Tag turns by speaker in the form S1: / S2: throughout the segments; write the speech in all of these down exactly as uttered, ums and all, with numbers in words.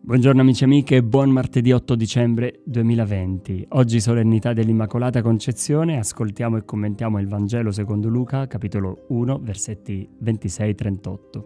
S1: Buongiorno amici e amiche, buon martedì otto dicembre duemilaventi. Oggi solennità dell'Immacolata Concezione, ascoltiamo e commentiamo il Vangelo secondo Luca, capitolo uno, versetti ventisei trentotto.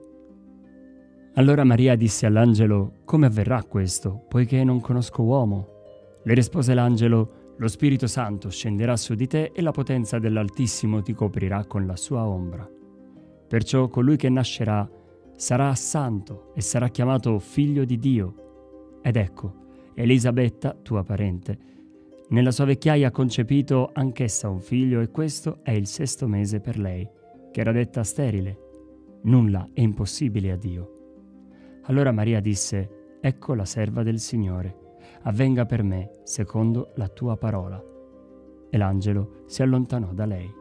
S1: Allora Maria disse all'angelo: «Come avverrà questo, poiché non conosco uomo?» Le rispose l'angelo: «Lo Spirito Santo scenderà su di te e la potenza dell'Altissimo ti coprirà con la sua ombra. Perciò colui che nascerà sarà santo e sarà chiamato Figlio di Dio. Ed ecco, Elisabetta, tua parente, nella sua vecchiaia ha concepito anch'essa un figlio e questo è il sesto mese per lei, che era detta sterile. Nulla è impossibile a Dio». Allora Maria disse: «Ecco la serva del Signore, avvenga per me secondo la tua parola». E l'angelo si allontanò da lei.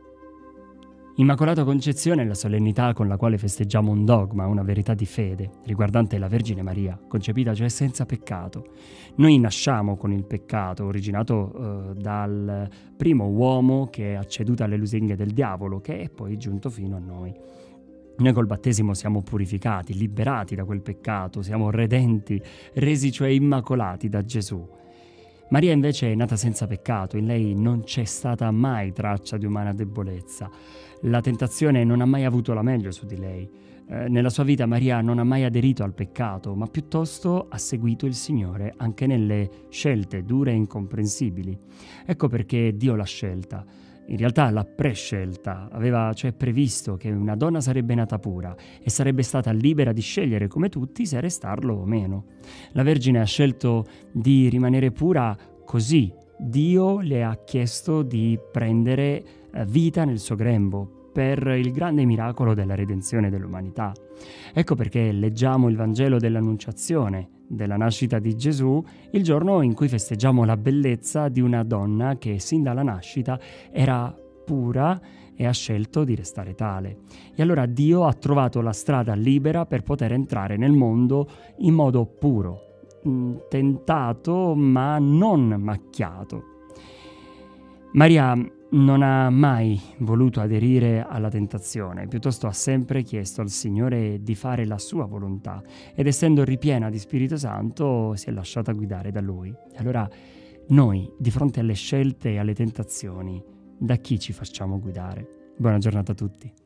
S1: Immacolata Concezione è la solennità con la quale festeggiamo un dogma, una verità di fede, riguardante la Vergine Maria, concepita cioè senza peccato. Noi nasciamo con il peccato, originato eh, dal primo uomo che ha ceduto alle lusinghe del diavolo, che è poi giunto fino a noi. Noi col battesimo siamo purificati, liberati da quel peccato, siamo redenti, resi cioè immacolati da Gesù. Maria invece è nata senza peccato, in lei non c'è stata mai traccia di umana debolezza. La tentazione non ha mai avuto la meglio su di lei. Eh, nella sua vita Maria non ha mai aderito al peccato, ma piuttosto ha seguito il Signore anche nelle scelte dure e incomprensibili. Ecco perché Dio l'ha scelta. In realtà l'ha prescelta, aveva cioè previsto che una donna sarebbe nata pura e sarebbe stata libera di scegliere come tutti se restarlo o meno. La Vergine ha scelto di rimanere pura così. Dio le ha chiesto di prendere vita nel suo grembo per il grande miracolo della redenzione dell'umanità. Ecco perché leggiamo il Vangelo dell'Annunciazione, della nascita di Gesù, il giorno in cui festeggiamo la bellezza di una donna che sin dalla nascita era pura e ha scelto di restare tale. E allora Dio ha trovato la strada libera per poter entrare nel mondo in modo puro, tentato ma non macchiato. Maria non ha mai voluto aderire alla tentazione, piuttosto ha sempre chiesto al Signore di fare la sua volontà ed essendo ripiena di Spirito Santo si è lasciata guidare da Lui. E allora noi, di fronte alle scelte e alle tentazioni, da chi ci facciamo guidare? Buona giornata a tutti.